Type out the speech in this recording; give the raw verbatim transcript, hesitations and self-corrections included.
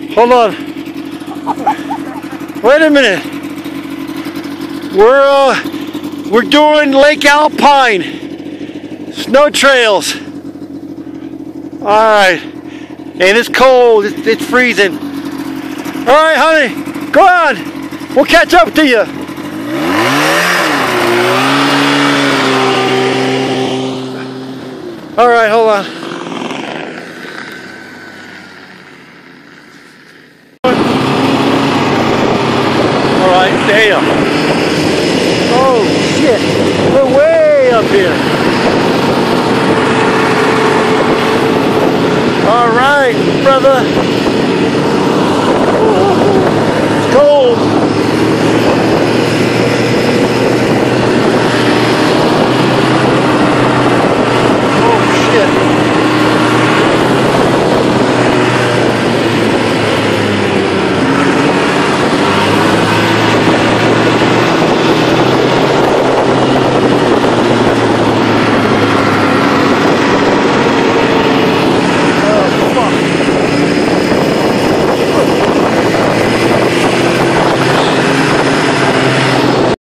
Hold on. Wait a minute. We're uh, we're doing Lake Alpine snow trails. All right, and it's cold. It's, it's freezing. All right, honey, go on. We'll catch up to you. All right, hold on. All right, damn. Oh shit, we're way up here. All right, brother.